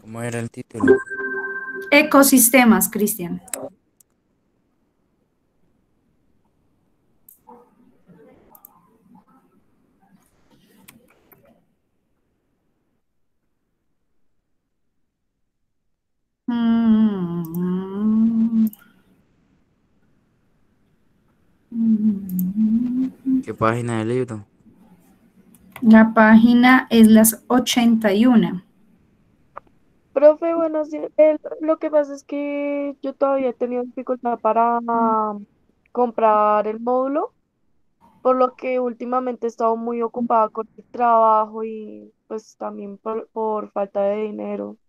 ¿Cómo era el título? Ecosistemas, Cristian. ¿Qué página del libro? La página es las 81. Profe, buenos días. Lo que pasa es que yo todavía he tenido dificultad para comprar el módulo, por lo que últimamente he estado muy ocupada con el trabajo y pues también por falta de dinero,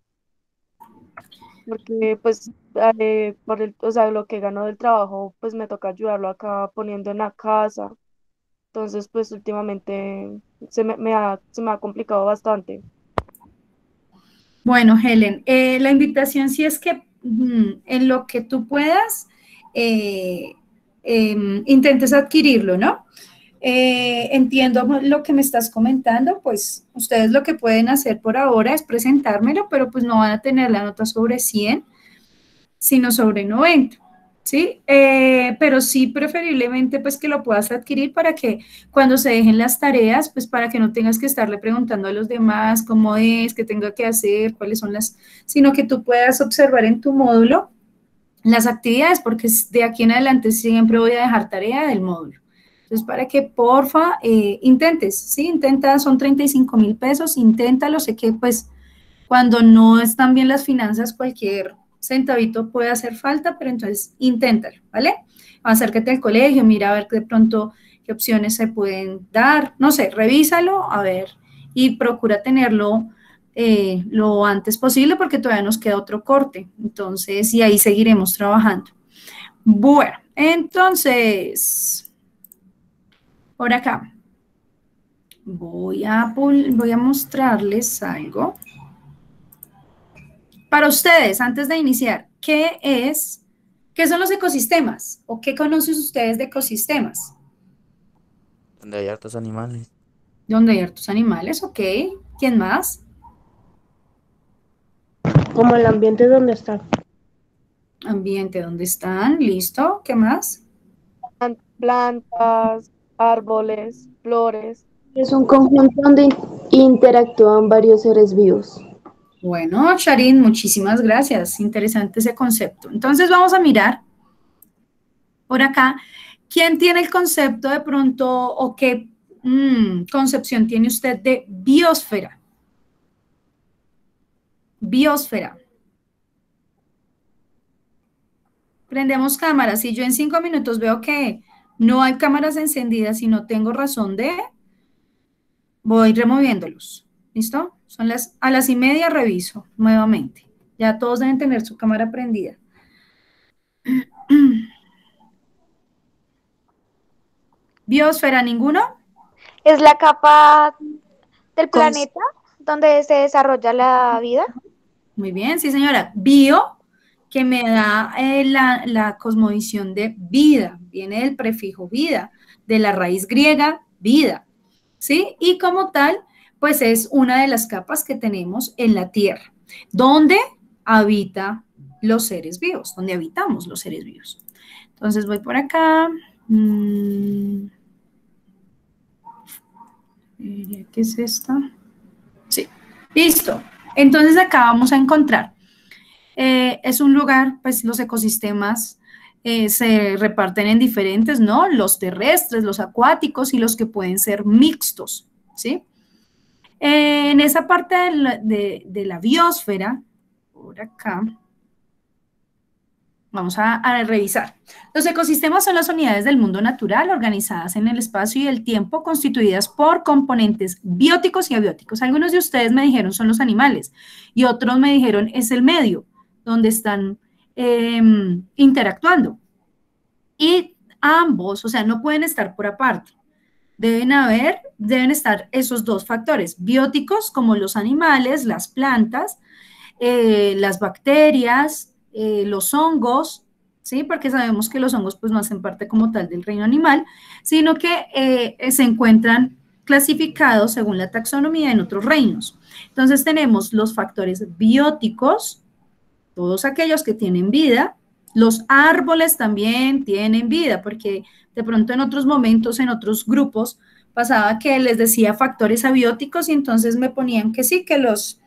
porque pues o sea, lo que gano del trabajo pues me toca ayudarlo acá poniendo en la casa. Entonces pues últimamente se me ha complicado bastante. Bueno, Helen, la invitación sí es que en lo que tú puedas, eh, intentes adquirirlo, ¿no? Entiendo lo que me estás comentando, pues ustedes lo que pueden hacer por ahora es presentármelo, pero pues no van a tener la nota sobre 100, sino sobre 90, ¿sí? Pero sí preferiblemente pues que lo puedas adquirir para que cuando se dejen las tareas, pues para que no tengas que estarle preguntando a los demás cómo es, qué tengo que hacer, cuáles son las, sino que tú puedas observar en tu módulo las actividades, porque de aquí en adelante siempre voy a dejar tarea del módulo. Entonces, para que porfa intentes, ¿sí? Intenta, son 35.000 pesos, inténtalo, sé que pues cuando no están bien las finanzas, cualquier centavito puede hacer falta, pero entonces inténtalo, ¿vale? Acércate al colegio, mira a ver de pronto qué opciones se pueden dar, no sé, revísalo, a ver, y procura tenerlo lo antes posible porque todavía nos queda otro corte, entonces, y ahí seguiremos trabajando. Bueno, entonces, por acá, voy a mostrarles algo. Para ustedes, antes de iniciar, qué son los ecosistemas? ¿O qué conocen ustedes de ecosistemas? Donde hay hartos animales. Donde hay hartos animales, ok. ¿Quién más? Como el ambiente donde está. Ambiente, ¿dónde están? Listo. ¿Qué más? Plantas, árboles, flores. Es un conjunto donde interactúan varios seres vivos. Bueno, Charín, muchísimas gracias. Interesante ese concepto. Entonces vamos a mirar por acá. ¿Quién tiene el concepto de pronto o qué concepción tiene usted de biosfera? Biosfera. Prendemos cámaras. Si yo en 5 minutos veo que no hay cámaras encendidas y no tengo razón de, voy removiéndolos. ¿Listo? A las 1:30 reviso nuevamente. Ya todos deben tener su cámara prendida. Biosfera, ¿ninguno? Es la capa del Con, planeta donde se desarrolla la vida. muy bien, sí señora. Bio, que me da la cosmovisión de vida. Viene del prefijo vida, de la raíz griega, vida. ¿Sí? Y como tal, pues es una de las capas que tenemos en la Tierra, donde habita los seres vivos, donde habitamos los seres vivos. Entonces voy por acá. ¿Qué es esta? Sí, listo. Entonces acá vamos a encontrar. Es un lugar, pues los ecosistemas se reparten en diferentes, ¿no? Los terrestres, los acuáticos y los que pueden ser mixtos, ¿sí? En esa parte de la biosfera, por acá, vamos a revisar. Los ecosistemas son las unidades del mundo natural organizadas en el espacio y el tiempo, constituidas por componentes bióticos y abióticos. Algunos de ustedes me dijeron son los animales y otros me dijeron es el medio donde están interactuando. Y ambos, o sea, no pueden estar por aparte. Deben estar esos dos factores, bióticos como los animales, las plantas, las bacterias, los hongos, ¿sí? Porque sabemos que los hongos pues no hacen parte como tal del reino animal, sino que se encuentran clasificados según la taxonomía en otros reinos. Entonces tenemos los factores bióticos, todos aquellos que tienen vida. Los árboles también tienen vida, porque de pronto en otros momentos, en otros grupos, pasaba que les decía factores abióticos y entonces me ponían que sí, que los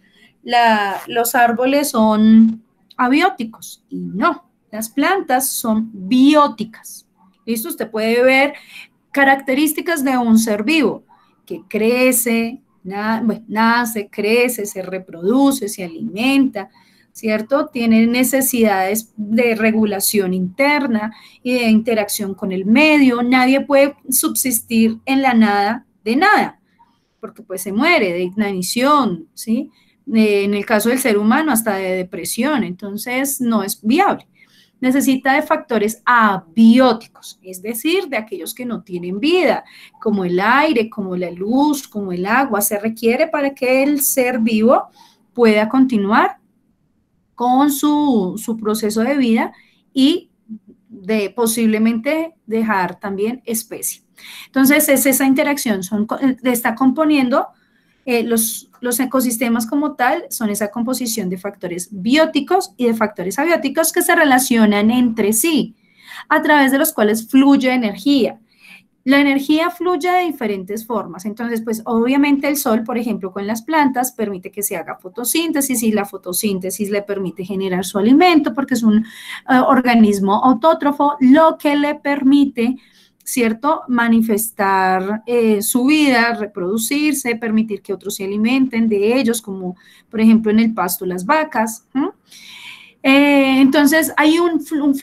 árboles son abióticos. Y no, las plantas son bióticas. ¿Listo? Usted puede ver características de un ser vivo que crece, nace, crece, se reproduce, se alimenta, ¿cierto? Tiene necesidades de regulación interna y de interacción con el medio. Nadie puede subsistir en la nada de nada, porque pues se muere de inanición, ¿sí? En el caso del ser humano, hasta de depresión, entonces no es viable. Necesita de factores abióticos, es decir, de aquellos que no tienen vida, como el aire, como la luz, como el agua, se requiere para que el ser vivo pueda continuar con su proceso de vida y de posiblemente dejar también especie. Entonces, es esa interacción, está componiendo los ecosistemas como tal, son esa composición de factores bióticos y de factores abióticos que se relacionan entre sí, a través de los cuales fluye energía. La energía fluye de diferentes formas, entonces pues obviamente el sol, por ejemplo, con las plantas permite que se haga fotosíntesis y la fotosíntesis le permite generar su alimento porque es un organismo autótrofo, lo que le permite, ¿cierto?, manifestar su vida, reproducirse, permitir que otros se alimenten de ellos, como por ejemplo en el pasto las vacas. Entonces hay un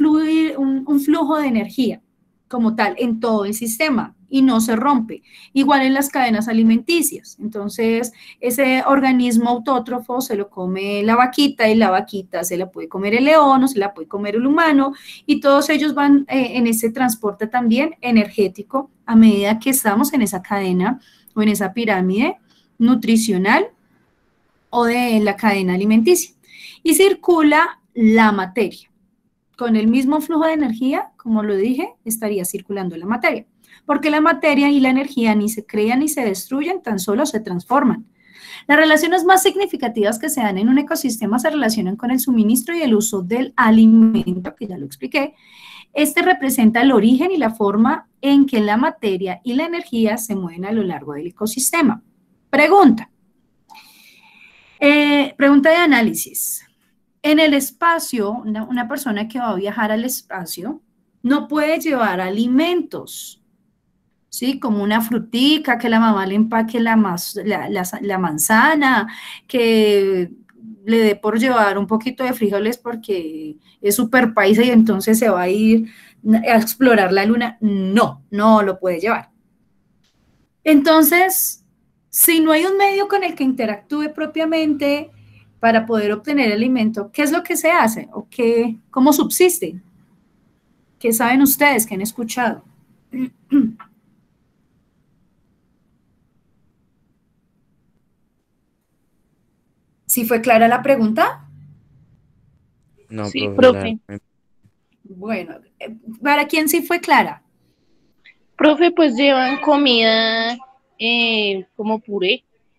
flujo de energía como tal en todo el sistema y no se rompe. Igual en las cadenas alimenticias. Entonces, ese organismo autótrofo se lo come la vaquita y la vaquita se la puede comer el león o se la puede comer el humano y todos ellos van en ese transporte también energético a medida que estamos en esa cadena o en esa pirámide nutricional o de la cadena alimenticia. Y circula la materia. Con el mismo flujo de energía, como lo dije, estaría circulando la materia, porque la materia y la energía ni se crean ni se destruyen, tan solo se transforman. Las relaciones más significativas que se dan en un ecosistema se relacionan con el suministro y el uso del alimento, que ya lo expliqué. Este representa el origen y la forma en que la materia y la energía se mueven a lo largo del ecosistema. Pregunta. Pregunta de análisis. En el espacio, una persona que va a viajar al espacio no puede llevar alimentos, ¿sí? Como una frutica, que la mamá le empaque la manzana, que le dé por llevar un poquito de frijoles porque es súper paisa y entonces se va a ir a explorar la luna. No, no lo puede llevar. Entonces, si no hay un medio con el que interactúe propiamente para poder obtener alimento, ¿qué es lo que se hace? ¿O cómo subsiste? ¿Qué saben ustedes? ¿Qué han escuchado? ¿Sí fue clara la pregunta? No, Sí, profe. profe. Bueno, ¿para quién sí fue clara? Profe, pues llevan comida como puré.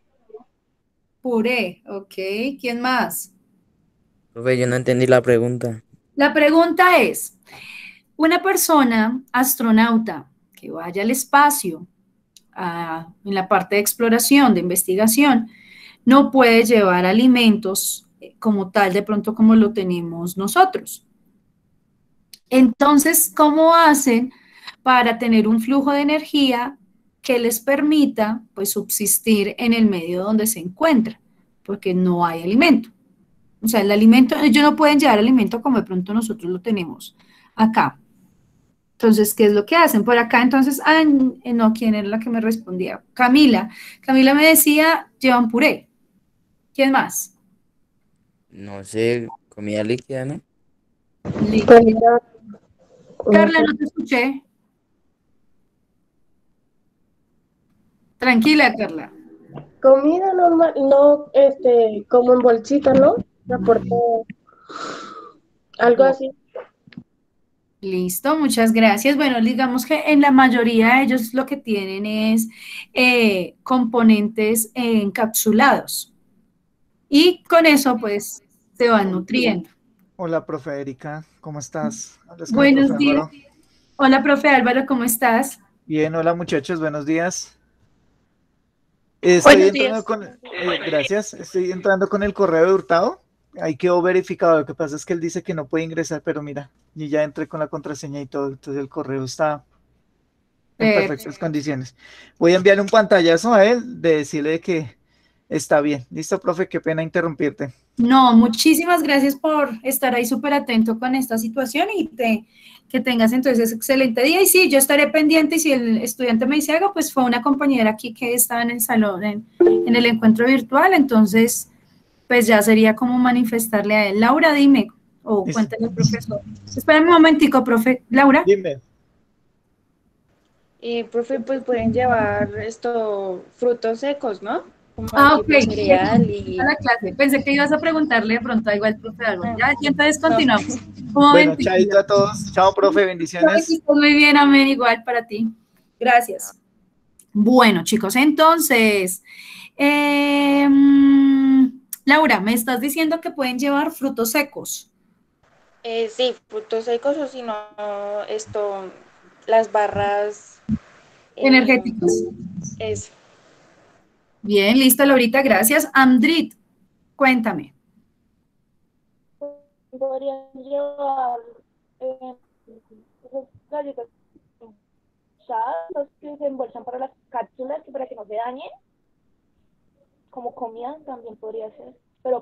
Puré, ok. ¿Quién más? Profe, yo no entendí la pregunta. La pregunta es, una persona astronauta que vaya al espacio, en la parte de exploración, de investigación, no puede llevar alimentos como tal, de pronto como lo tenemos nosotros. Entonces, ¿cómo hacen para tener un flujo de energía que les permita, pues, subsistir en el medio donde se encuentran? Porque no hay alimento. O sea, el alimento, ellos no pueden llevar alimento como de pronto nosotros lo tenemos acá. Entonces, ¿qué es lo que hacen? Por acá, entonces, no, ¿quién era la que me respondía? Camila. Camila me decía, llevan puré. ¿Quién más? No sé, comida líquida, ¿no? Comida, Carla, no te escuché. Tranquila, Carla. comida normal, no, como en bolsita, ¿no? Aporte algo así. Listo, muchas gracias. Bueno, digamos que en la mayoría de ellos lo que tienen es componentes encapsulados y con eso pues se van nutriendo. Hola, profe Erika, ¿cómo estás? Hablas con el profe Buenos días. Álvaro. Hola, profe Álvaro, ¿cómo estás? Bien, hola muchachos, buenos días. Estoy Buenos entrando días. gracias, estoy entrando con el correo de Hurtado. Ahí quedó verificado. Lo que pasa es que él dice que no puede ingresar, pero mira, y ya entré con la contraseña y todo, entonces el correo está en perfectas condiciones. Voy a enviarle un pantallazo a él de decirle que está bien. Listo, profe, qué pena interrumpirte. No, muchísimas gracias por estar ahí súper atento con esta situación y que tengas entonces excelente día. Y sí, yo estaré pendiente y si el estudiante me dice algo, pues fue una compañera aquí que estaba en el salón, en el encuentro virtual, entonces pues ya sería como manifestarle a él. Laura, dime, o Listo. cuéntale al profesor. Espérame un momentico, profe. Laura. Dime. Profe, pues pueden llevar frutos secos, ¿no? Como Ok, tipo cereal a la clase. Pensé que ibas a preguntarle de pronto algo al profe Álvaro. Ya, y entonces No. continuamos. Un Bueno, momentico. chaito a todos. Chao, profe, bendiciones. Muy bien, amén, igual para ti. Gracias. Bueno, chicos, entonces, Laura, me estás diciendo que pueden llevar frutos secos. Sí, frutos secos o si no, las barras Energéticos. Eso. Bien, listo, Laurita, gracias. Andrit, cuéntame. Podrían llevar esas galletas los que se embolsan para las cápsulas para que no se dañen. Como comida también podría ser, pero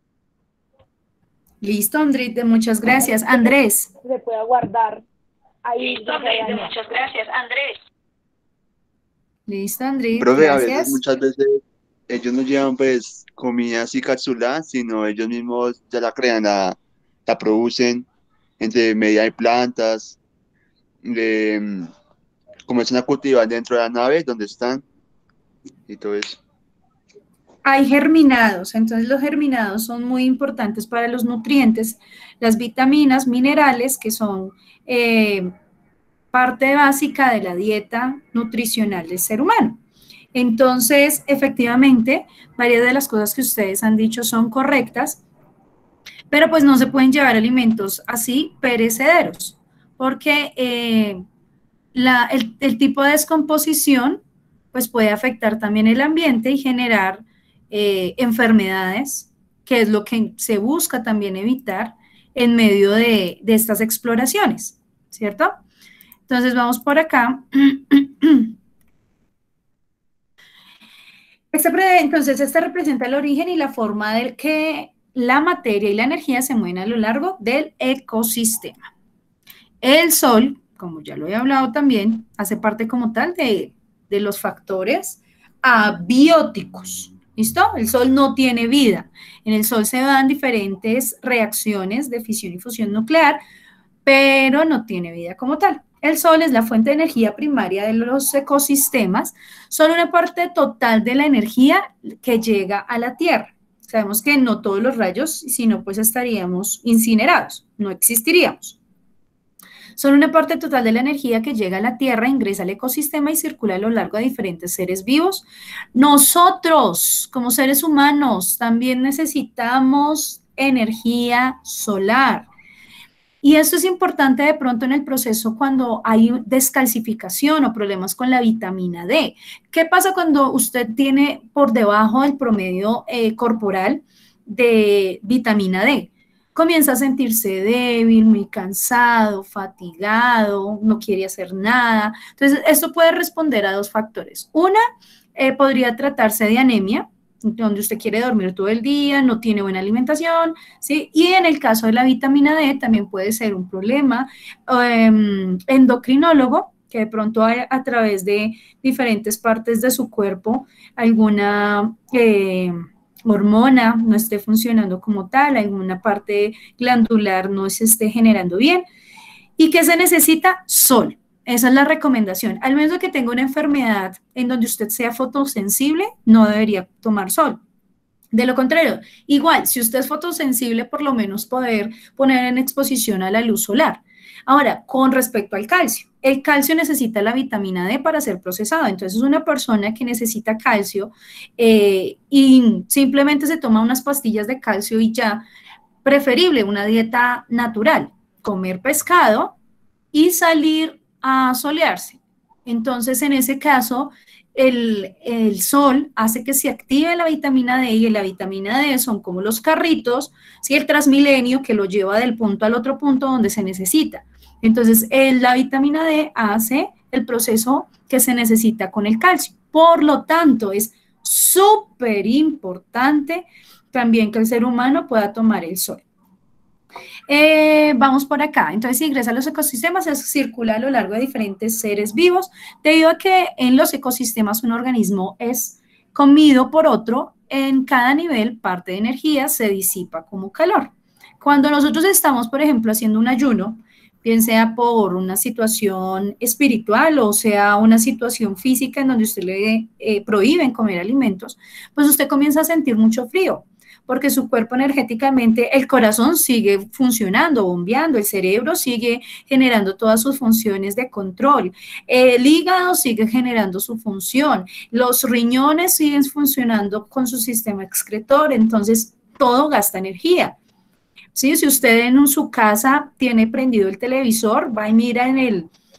Listo, Andrit, muchas gracias. Andrés. se pueda guardar ahí. Listo, Andrit, muchas gracias. Andrés. Listo, Andrit, Profe, gracias. muchas veces ellos no llevan pues comida así cápsula, sino ellos mismos ya la crean, la producen entre media de plantas, comienzan a cultivar dentro de la nave donde están y todo eso. Hay germinados, entonces los germinados son muy importantes para los nutrientes, las vitaminas, minerales, que son parte básica de la dieta nutricional del ser humano. Entonces, efectivamente, varias de las cosas que ustedes han dicho son correctas, pero pues no se pueden llevar alimentos así perecederos, porque el tipo de descomposición pues puede afectar también el ambiente y generar enfermedades, que es lo que se busca también evitar en medio de estas exploraciones, ¿cierto? Entonces vamos por acá. Entonces, esta representa el origen y la forma del que la materia y la energía se mueven a lo largo del ecosistema. El Sol, como ya lo he hablado también, hace parte como tal de los factores abióticos. ¿Listo? El Sol no tiene vida. En el Sol se dan diferentes reacciones de fisión y fusión nuclear, pero no tiene vida como tal. El Sol es la fuente de energía primaria de los ecosistemas, solo una parte total de la energía que llega a la Tierra. Sabemos que no todos los rayos, si no, pues estaríamos incinerados, no existiríamos. Solo una parte total de la energía que llega a la Tierra ingresa al ecosistema y circula a lo largo de diferentes seres vivos. Nosotros, como seres humanos, también necesitamos energía solar. Y esto es importante de pronto en el proceso cuando hay descalcificación o problemas con la vitamina D. ¿Qué pasa cuando usted tiene por debajo del promedio corporal de vitamina D? Comienza a sentirse débil, muy cansado, fatigado, no quiere hacer nada. Entonces, esto puede responder a dos factores. Una, podría tratarse de anemia, donde usted quiere dormir todo el día, no tiene buena alimentación, ¿sí? Y en el caso de la vitamina D también puede ser un problema endocrinólogo, que de pronto a través de diferentes partes de su cuerpo, alguna hormona no esté funcionando como tal, alguna parte glandular no se esté generando bien. ¿Y qué se necesita? Sol. Esa es la recomendación. Al menos que tenga una enfermedad en donde usted sea fotosensible, no debería tomar sol. De lo contrario, igual, si usted es fotosensible, por lo menos poder poner en exposición a la luz solar. Ahora, con respecto al calcio, el calcio necesita la vitamina D para ser procesado. Entonces, una persona que necesita calcio y simplemente se toma unas pastillas de calcio y ya, preferible una dieta natural, comer pescado y salir a solearse. Entonces, en ese caso, el sol hace que se active la vitamina D y la vitamina D son como los carritos, ¿sí? El Transmilenio que lo lleva del punto al otro punto donde se necesita. Entonces, la vitamina D hace el proceso que se necesita con el calcio. Por lo tanto, es súper importante también que el ser humano pueda tomar el sol. Vamos por acá. Entonces, si ingresa a los ecosistemas, se circula a lo largo de diferentes seres vivos, debido a que en los ecosistemas un organismo es comido por otro, en cada nivel parte de energía se disipa como calor. Cuando nosotros estamos, por ejemplo, haciendo un ayuno, bien sea por una situación espiritual o sea una situación física en donde usted le prohíben comer alimentos, pues usted comienza a sentir mucho frío, porque su cuerpo energéticamente, el corazón sigue funcionando, bombeando, el cerebro sigue generando todas sus funciones de control, el hígado sigue generando su función, los riñones siguen funcionando con su sistema excretor, entonces todo gasta energía. ¿Sí? Si usted en su casa tiene prendido el televisor, va y mira en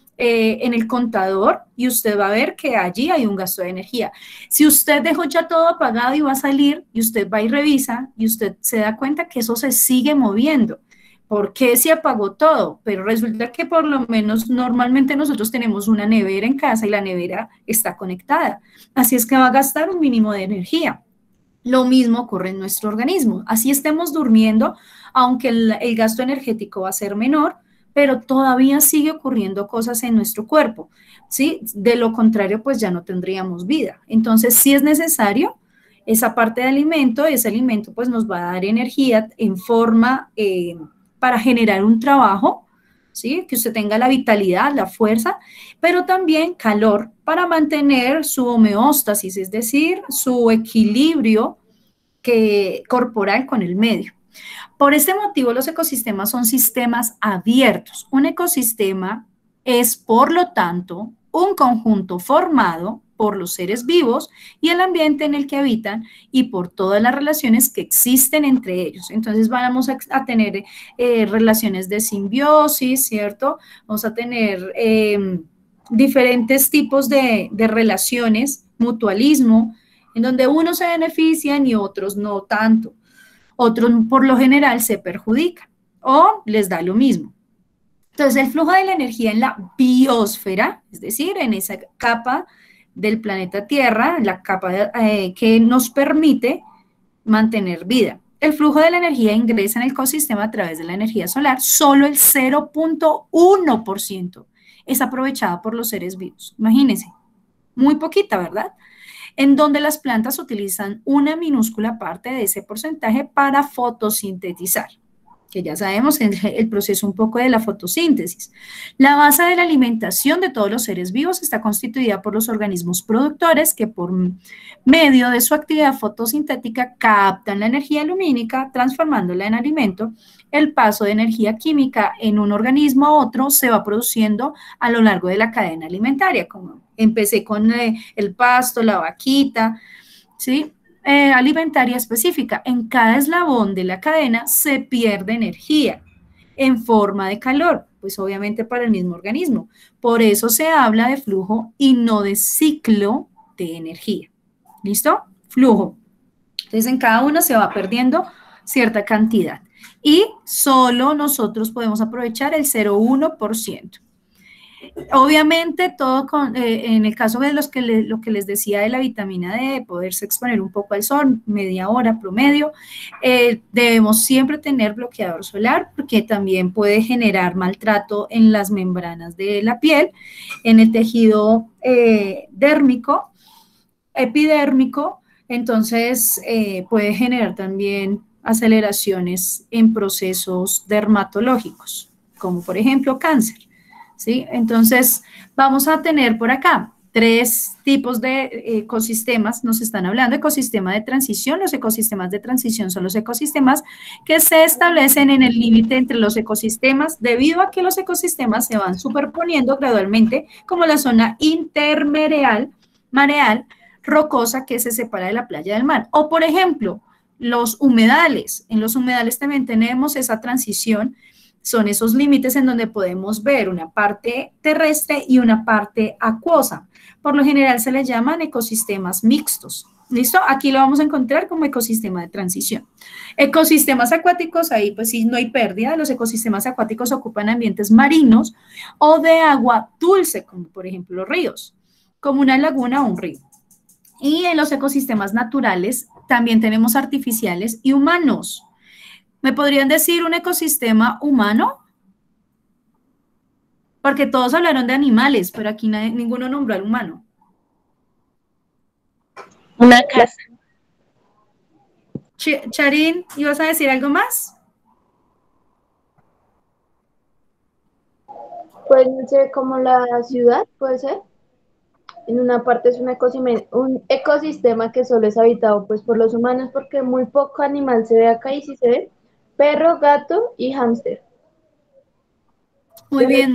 el contador y usted va a ver que allí hay un gasto de energía. Si usted dejó ya todo apagado y va a salir y usted va y revisa y usted se da cuenta que eso se sigue moviendo. ¿Por qué se apagó todo? Pero resulta que por lo menos normalmente nosotros tenemos una nevera en casa y la nevera está conectada. Así es que va a gastar un mínimo de energía. Lo mismo ocurre en nuestro organismo. Así estemos durmiendo, aunque el gasto energético va a ser menor, pero todavía sigue ocurriendo cosas en nuestro cuerpo, ¿sí? De lo contrario, pues ya no tendríamos vida. Entonces, sí es necesario esa parte de alimento, ese alimento pues nos va a dar energía en forma para generar un trabajo, ¿sí? Que usted tenga la vitalidad, la fuerza, pero también calor para mantener su homeostasis, es decir, su equilibrio corporal con el medio. Por este motivo, los ecosistemas son sistemas abiertos. Un ecosistema es, por lo tanto, un conjunto formado por los seres vivos y el ambiente en el que habitan y por todas las relaciones que existen entre ellos. Entonces vamos a tener relaciones de simbiosis, ¿cierto? Vamos a tener diferentes tipos de relaciones, mutualismo, en donde unos se benefician y otros no tanto. Otros por lo general se perjudican o les da lo mismo. Entonces el flujo de la energía en la biosfera, es decir, en esa capa del planeta Tierra, la capa que nos permite mantener vida. El flujo de la energía ingresa en el ecosistema a través de la energía solar, solo el 0.1% es aprovechada por los seres vivos. Imagínense, muy poquita, ¿verdad? En donde las plantas utilizan una minúscula parte de ese porcentaje para fotosintetizar, que ya sabemos el proceso un poco de la fotosíntesis. La base de la alimentación de todos los seres vivos está constituida por los organismos productores que por medio de su actividad fotosintética captan la energía lumínica transformándola en alimento. El paso de energía química en un organismo a otro se va produciendo a lo largo de la cadena alimentaria, como empecé con el pasto, la vaquita, ¿sí? Alimentaria específica. En cada eslabón de la cadena se pierde energía en forma de calor, pues obviamente para el mismo organismo. Por eso se habla de flujo y no de ciclo de energía. ¿Listo? Flujo. Entonces en cada uno se va perdiendo cierta cantidad y solo nosotros podemos aprovechar el 0,1%. Obviamente, todo en el caso de lo que les decía de la vitamina D, de poderse exponer un poco al sol, media hora promedio, debemos siempre tener bloqueador solar porque también puede generar maltrato en las membranas de la piel, en el tejido dérmico, epidérmico, entonces puede generar también aceleraciones en procesos dermatológicos, como por ejemplo cáncer. ¿Sí? Entonces, vamos a tener por acá tres tipos de ecosistemas nos están hablando. Ecosistema de transición. Los ecosistemas de transición son los ecosistemas que se establecen en el límite entre los ecosistemas debido a que los ecosistemas se van superponiendo gradualmente, como la zona intermareal, rocosa que se separa de la playa del mar. O, por ejemplo, los humedales. En los humedales también tenemos esa transición. Son esos límites en donde podemos ver una parte terrestre y una parte acuosa. Por lo general se les llaman ecosistemas mixtos. ¿Listo? Aquí lo vamos a encontrar como ecosistema de transición. Ecosistemas acuáticos, ahí pues sí no hay pérdida. Los ecosistemas acuáticos ocupan ambientes marinos o de agua dulce, como por ejemplo ríos, como una laguna o un río. Y en los ecosistemas naturales también tenemos artificiales y humanos. ¿Me podrían decir un ecosistema humano? Porque todos hablaron de animales, pero aquí ninguno nombró al humano. Una casa. Charín, ¿ibas a decir algo más? Pues no sé, como la ciudad, puede ser. En una parte es un ecosistema que solo es habitado pues por los humanos porque muy poco animal se ve acá y sí se ve. Perro, gato y hámster. Muy bien,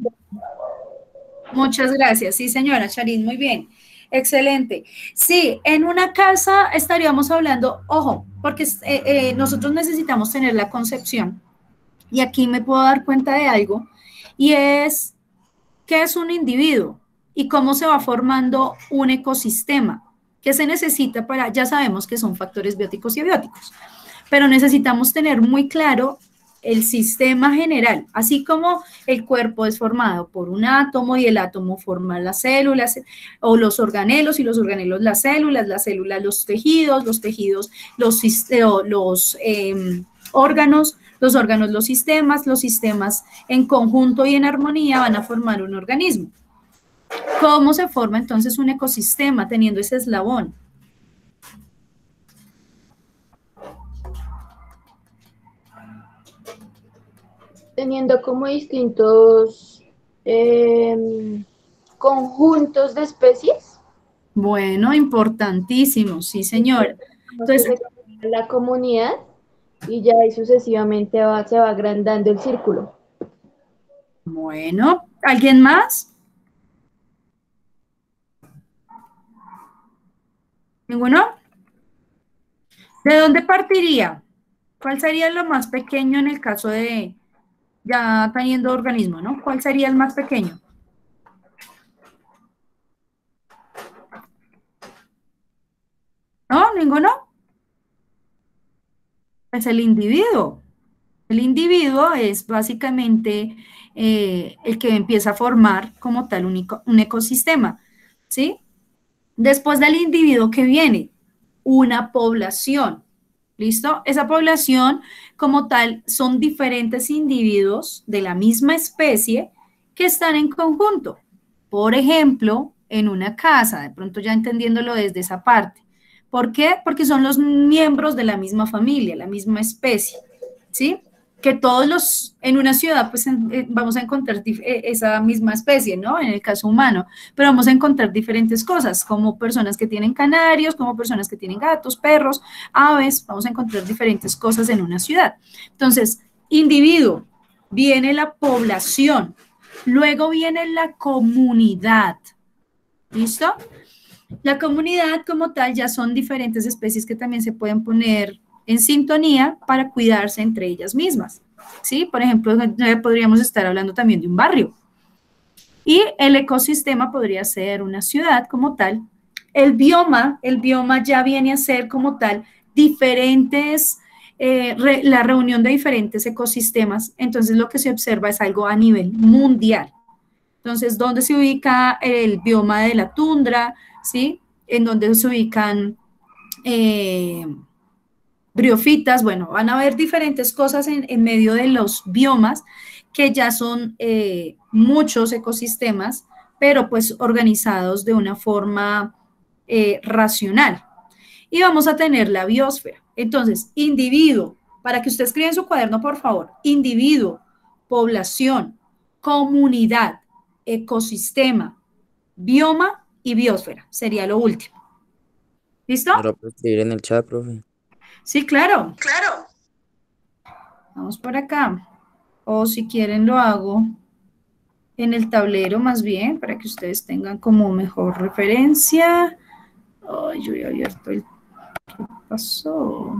muchas gracias. Sí, señora Charín, muy bien. Excelente. Sí, en una casa estaríamos hablando, ojo, porque nosotros necesitamos tener la concepción, y aquí me puedo dar cuenta de algo, y es, ¿qué es un individuo? Y cómo se va formando un ecosistema. ¿Qué se necesita para? Ya sabemos que son factores bióticos y abióticos, pero necesitamos tener muy claro el sistema general, así como el cuerpo es formado por un átomo y el átomo forma las células, o los organelos y los organelos las células los tejidos los órganos, los órganos los sistemas en conjunto y en armonía van a formar un organismo. ¿Cómo se forma entonces un ecosistema teniendo ese eslabón? Teniendo como distintos conjuntos de especies. Bueno, importantísimo, sí, señor. Entonces, la comunidad y ya ahí sucesivamente se va agrandando el círculo. Bueno, ¿alguien más? ¿Ninguno? ¿De dónde partiría? ¿Cuál sería lo más pequeño en el caso de ya teniendo organismo, ¿no? ¿Cuál sería el más pequeño? ¿No? ¿Ninguno? Es el individuo. El individuo es básicamente el que empieza a formar como tal un ecosistema, ¿sí? Después del individuo que viene, una población, ¿listo? Esa población como tal son diferentes individuos de la misma especie que están en conjunto. Por ejemplo, en una casa, de pronto ya entendiéndolo desde esa parte. ¿Por qué? Porque son los miembros de la misma familia, la misma especie, ¿sí? Que todos en una ciudad, pues vamos a encontrar esa misma especie, ¿no? En el caso humano, pero vamos a encontrar diferentes cosas, como personas que tienen canarios, como personas que tienen gatos, perros, aves, vamos a encontrar diferentes cosas en una ciudad. Entonces, individuo, viene la población, luego viene la comunidad, ¿listo? La comunidad como tal ya son diferentes especies que también se pueden poner en sintonía para cuidarse entre ellas mismas, ¿sí? Por ejemplo, podríamos estar hablando también de un barrio. Y el ecosistema podría ser una ciudad como tal. El bioma ya viene a ser como tal diferentes, la reunión de diferentes ecosistemas. Entonces, lo que se observa es algo a nivel mundial. Entonces, ¿dónde se ubica el bioma de la tundra? ¿Sí? En donde se ubican briofitas, bueno, van a haber diferentes cosas en medio de los biomas que ya son muchos ecosistemas, pero pues organizados de una forma racional. Y vamos a tener la biosfera. Entonces, individuo, para que usted escriba en su cuaderno, por favor, individuo, población, comunidad, ecosistema, bioma y biosfera. Sería lo último. ¿Listo? ¿Me lo puedo escribir en el chat, profe? Sí, claro. Claro. Vamos por acá. O si quieren lo hago en el tablero más bien, para que ustedes tengan como mejor referencia. Ay, yo he abierto el... ¿Qué pasó?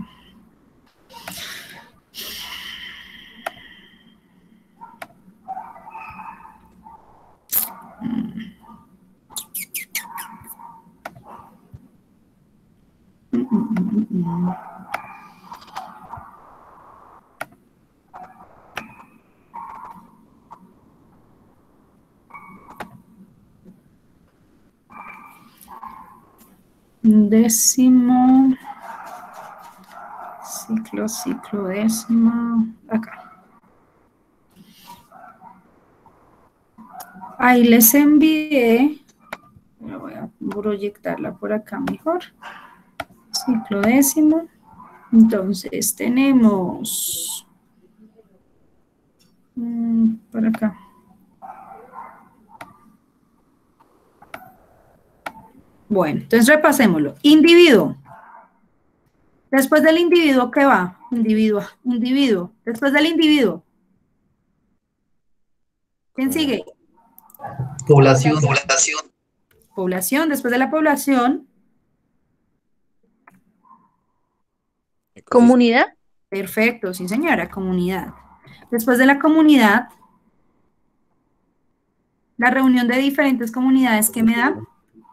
Décimo, ciclo, décimo, acá. Ahí les envié, voy a proyectarla por acá mejor. Ciclo décimo. Entonces tenemos por acá. Bueno, entonces repasémoslo. Individuo. Después del individuo, ¿qué va? Individuo. Después del individuo. ¿Quién sigue? Población. Población. Después de la población. Comunidad. Perfecto, sí señora, comunidad. Después de la comunidad, la reunión de diferentes comunidades, ¿qué me da?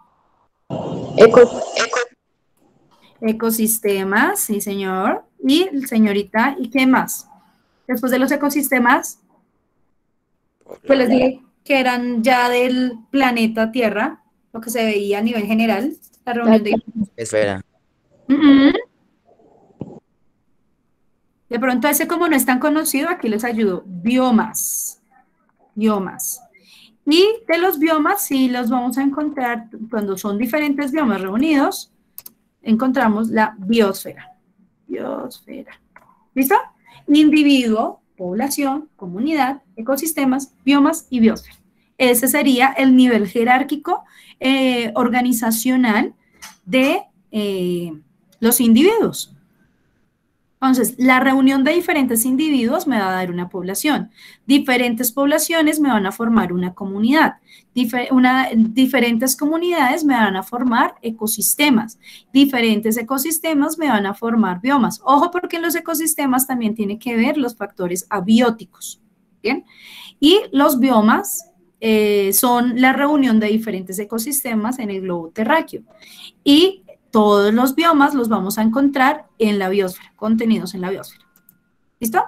Ecosistemas, sí señor. Y señorita, ¿y qué más? Después de los ecosistemas, pues les dije que eran ya del planeta Tierra, lo que se veía a nivel general, la reunión de... Esfera. De pronto ese como no es tan conocido, aquí les ayudo. Biomas. Y de los biomas, sí los vamos a encontrar, cuando son diferentes biomas reunidos, encontramos la biosfera. ¿Listo? Individuo, población, comunidad, ecosistemas, biomas y biosfera. Ese sería el nivel jerárquico organizacional de los individuos. Entonces, la reunión de diferentes individuos me va a dar una población. Diferentes poblaciones me van a formar una comunidad. Diferentes comunidades me van a formar ecosistemas. Diferentes ecosistemas me van a formar biomas. Ojo, porque en los ecosistemas también tiene que ver los factores abióticos. ¿Bien? Y los biomas son la reunión de diferentes ecosistemas en el globo terráqueo. Y todos los biomas los vamos a encontrar en la biosfera, contenidos en la biosfera. ¿Listo?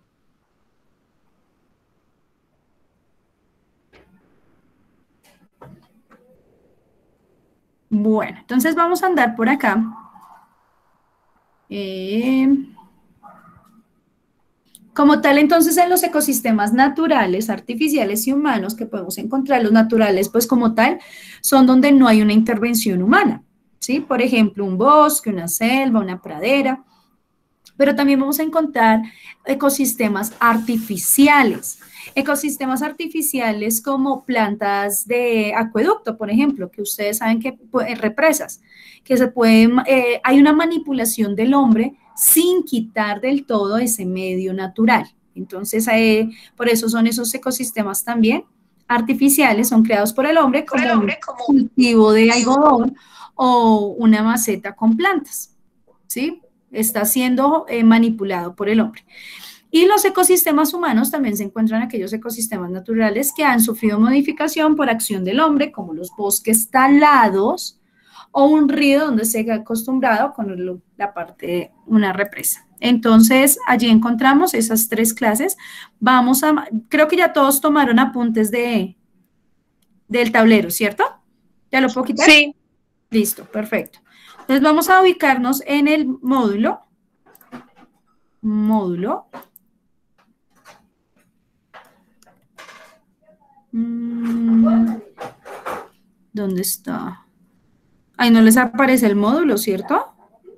Bueno, entonces vamos a andar por acá. Como tal, entonces, en los ecosistemas naturales, artificiales y humanos que podemos encontrar, los naturales, pues como tal, son donde no hay una intervención humana. ¿Sí? Por ejemplo, un bosque, una selva, una pradera, pero también vamos a encontrar ecosistemas artificiales. Ecosistemas artificiales como plantas de acueducto, por ejemplo, que ustedes saben que represas, que se pueden, hay una manipulación del hombre sin quitar del todo ese medio natural. Entonces, por eso son esos ecosistemas también artificiales, son creados por el hombre como un cultivo de algodón o una maceta con plantas, ¿sí? Está siendo manipulado por el hombre. Y los ecosistemas humanos también se encuentran aquellos ecosistemas naturales que han sufrido modificación por acción del hombre, como los bosques talados o un río donde se ha acostumbrado con la parte de una represa. Entonces, allí encontramos esas tres clases. Creo que ya todos tomaron apuntes del tablero, ¿cierto? ¿Ya lo puedo quitar? Sí. Listo, perfecto. Entonces vamos a ubicarnos en el módulo. ¿Dónde está? Ahí no les aparece el módulo, ¿cierto?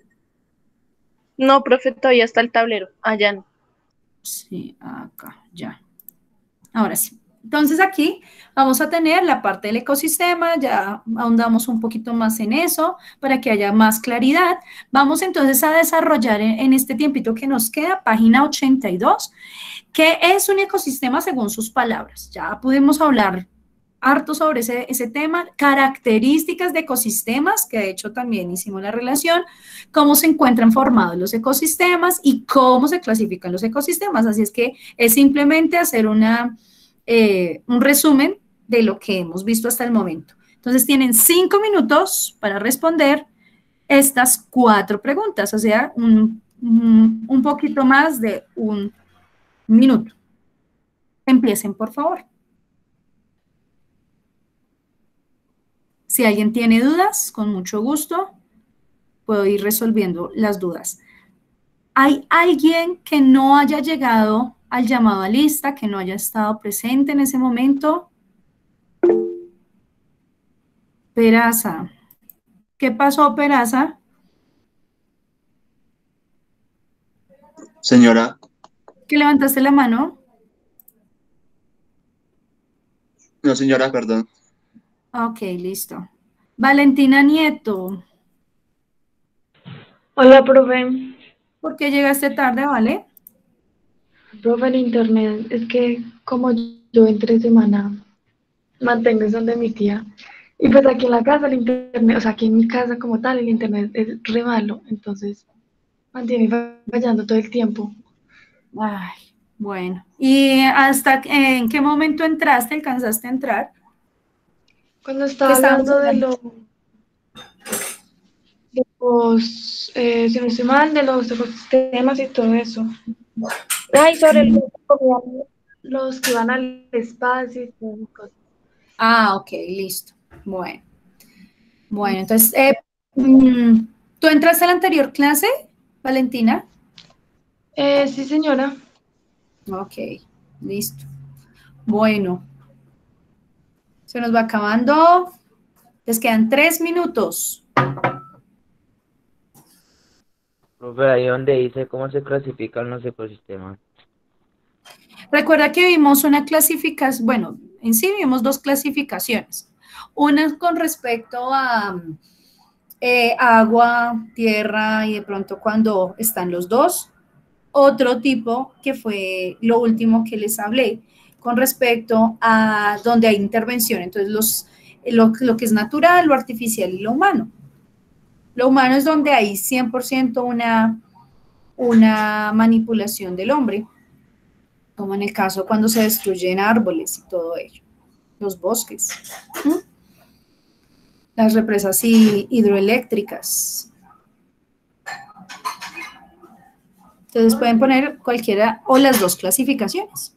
No, profe, todavía está el tablero. Allá no. Sí, acá, ya. Ahora sí. Entonces aquí vamos a tener la parte del ecosistema, ya ahondamos un poquito más en eso para que haya más claridad. Vamos entonces a desarrollar en este tiempito que nos queda, página 82, ¿qué es un ecosistema según sus palabras? Ya pudimos hablar harto sobre ese tema, características de ecosistemas, que de hecho también hicimos la relación, cómo se encuentran formados los ecosistemas y cómo se clasifican los ecosistemas. Así es que es simplemente hacer un resumen de lo que hemos visto hasta el momento. Entonces tienen 5 minutos para responder estas 4 preguntas, o sea, un poquito más de un minuto. Empiecen, por favor. Si alguien tiene dudas, con mucho gusto, puedo ir resolviendo las dudas. ¿Hay alguien que no haya llegado al llamado a lista, que no haya estado presente en ese momento? Peraza. ¿Qué pasó, Peraza? Señora, ¿Que levantaste la mano? no señora, perdón. Ok, listo. Valentina Nieto. Hola, profe. ¿Por qué llegaste tarde, vale? Profe, en internet, es que como yo entre semana mantengo eso de mi tía, y pues aquí en la casa el internet, o sea, aquí en mi casa como tal, el internet es re malo, entonces mantiene fallando todo el tiempo. Ay, bueno. ¿Y hasta en qué momento entraste? ¿Alcanzaste a entrar? Cuando estaba hablando de los, si no estoy mal, de los ecosistemas y todo eso. Ay, sobre los que van al espacio y todas esas cosas. Ah, ok, listo. Bueno. Bueno, entonces, ¿tú entraste a la anterior clase, Valentina? Sí, señora. Ok, listo. Bueno, se nos va acabando. Les quedan 3 minutos. Profe, ahí donde dice cómo se clasifican los ecosistemas. Recuerda que vimos una clasificación, bueno, en sí vimos 2 clasificaciones. Una con respecto a agua, tierra y de pronto cuando están los dos. Otro tipo que fue lo último que les hablé con respecto a donde hay intervención. Entonces, lo que es natural, lo artificial y lo humano. Lo humano es donde hay 100% una manipulación del hombre, como en el caso cuando se destruyen árboles y todo ello, los bosques, las represas hidroeléctricas. Entonces pueden poner cualquiera o las 2 clasificaciones.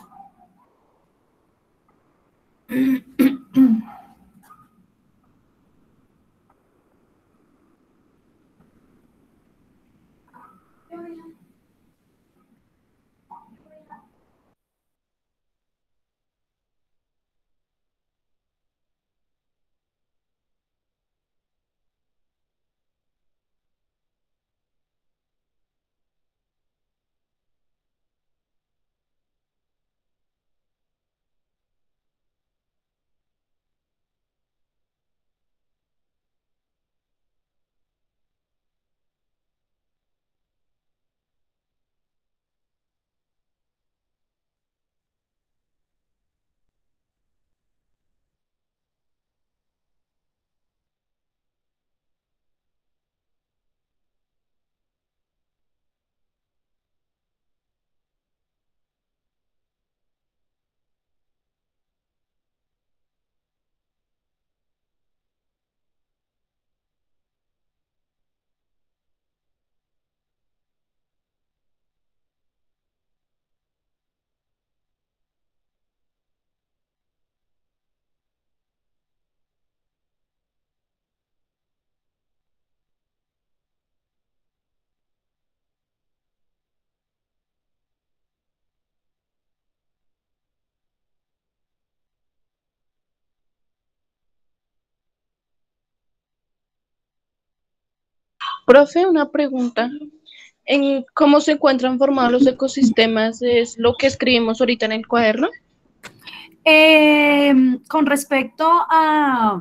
Profe, una pregunta. ¿En cómo se encuentran formados los ecosistemas? ¿Es lo que escribimos ahorita en el cuaderno? Con respecto a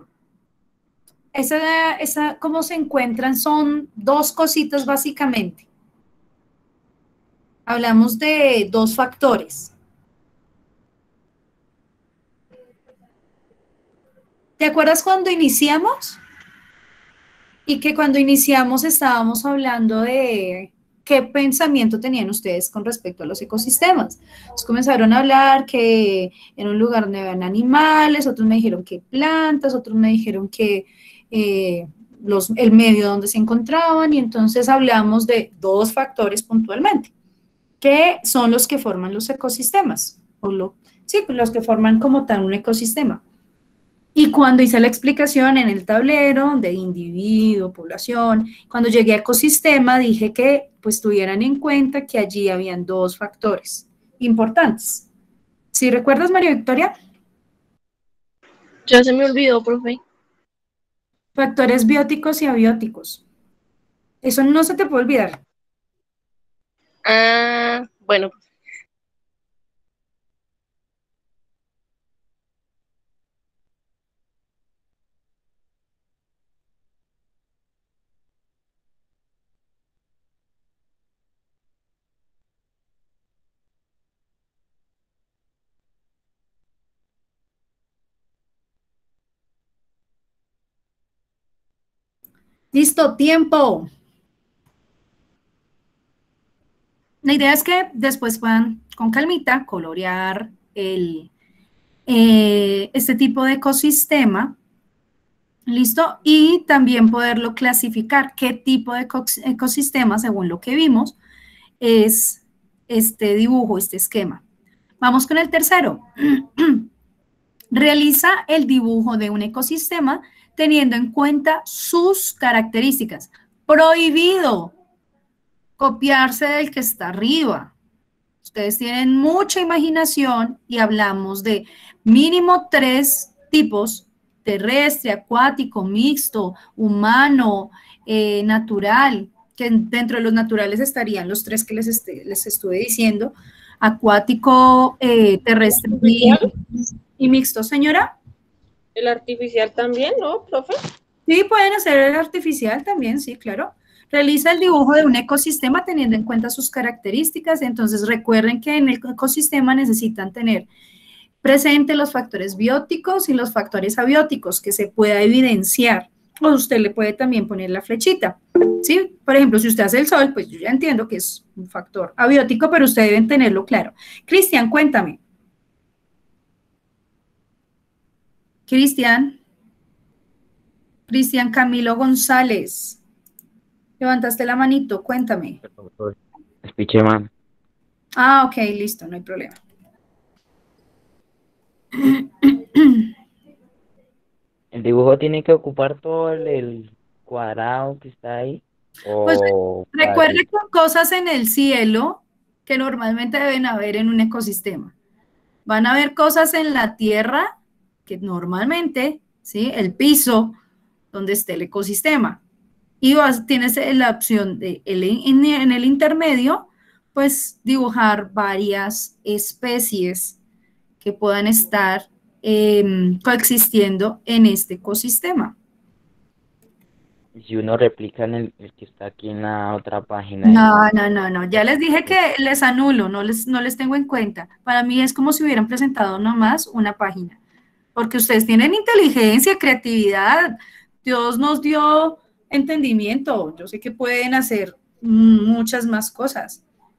cómo se encuentran, son dos cositas básicamente. Hablamos de dos factores. ¿Te acuerdas cuando iniciamos? Y que cuando iniciamos estábamos hablando de qué pensamiento tenían ustedes con respecto a los ecosistemas. Entonces comenzaron a hablar que en un lugar donde habían animales, otros me dijeron que plantas, otros me dijeron que el medio donde se encontraban, y entonces hablamos de dos factores puntualmente, que son los que forman los ecosistemas, sí, los que forman como tal un ecosistema. Y cuando hice la explicación en el tablero de individuo, población, cuando llegué a ecosistema, dije que pues tuvieran en cuenta que allí habían dos factores importantes. ¿Sí recuerdas, María Victoria? Ya se me olvidó, profe. Factores bióticos y abióticos. Eso no se te puede olvidar. Ah, bueno. Listo, tiempo. La idea es que después puedan, con calmita, colorear este tipo de ecosistema, ¿listo? Y también poderlo clasificar, qué tipo de ecosistema, según lo que vimos, es este dibujo, este esquema. Vamos con el tercero. Realiza el dibujo de un ecosistema teniendo en cuenta sus características. Prohibido copiarse del que está arriba. Ustedes tienen mucha imaginación y hablamos de mínimo 3 tipos: terrestre, acuático, mixto, humano, natural, que dentro de los naturales estarían los 3 que les estuve diciendo: acuático, terrestre y mixto. Señora. El artificial también, ¿no, profe? Sí, pueden hacer el artificial también, sí, claro. Realiza el dibujo de un ecosistema teniendo en cuenta sus características. Entonces, recuerden que en el ecosistema necesitan tener presente los factores bióticos y los factores abióticos, que se pueda evidenciar. O usted le puede también poner la flechita, ¿sí? Por ejemplo, si usted hace el sol, pues yo ya entiendo que es un factor abiótico, pero ustedes deben tenerlo claro. Cristian, cuéntame. Cristian Camilo González. Levantaste la manito, cuéntame. Escuché, man. Ah, ok, listo, no hay problema. ¿El dibujo tiene que ocupar todo el cuadrado que está ahí? Pues ¿O recuerde que cosas en el cielo que normalmente deben haber en un ecosistema. Van a haber cosas en la tierra que normalmente, ¿sí? El piso donde esté el ecosistema. Y tienes la opción de en el intermedio, pues dibujar varias especies que puedan estar coexistiendo en este ecosistema. si uno replica en el que está aquí en la otra página? No. Ya les dije que les anulo, no les tengo en cuenta. Para mí es como si hubieran presentado nomás una página. Porque ustedes tienen inteligencia, creatividad. Dios nos dio entendimiento. Yo sé que pueden hacer muchas más cosas.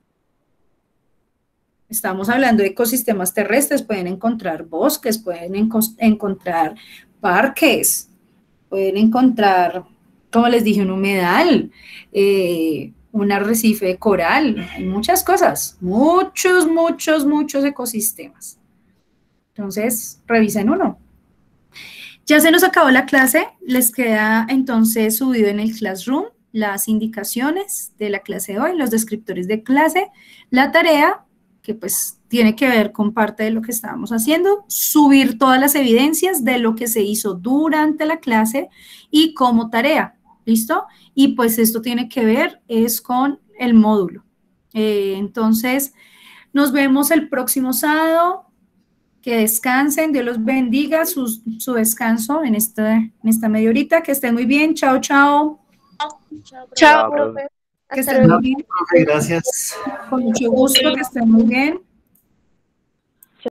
Estamos hablando de ecosistemas terrestres, pueden encontrar bosques, pueden encontrar parques, pueden encontrar, como les dije, un humedal, un arrecife de coral, hay muchas cosas, muchos ecosistemas. Entonces, revisen uno. Ya se nos acabó la clase, les queda entonces subido en el Classroom las indicaciones de la clase de hoy, los descriptores de clase, la tarea, que pues tiene que ver con parte de lo que estábamos haciendo, subir todas las evidencias de lo que se hizo durante la clase y como tarea, ¿listo? Y pues esto tiene que ver es con el módulo. Entonces, nos vemos el próximo sábado. Que descansen, Dios los bendiga, su descanso en esta media horita, que estén muy bien, chao, chao. Chao, profe. Que Hasta estén luego. muy bien, Profe, gracias. con mucho gusto, que estén muy bien.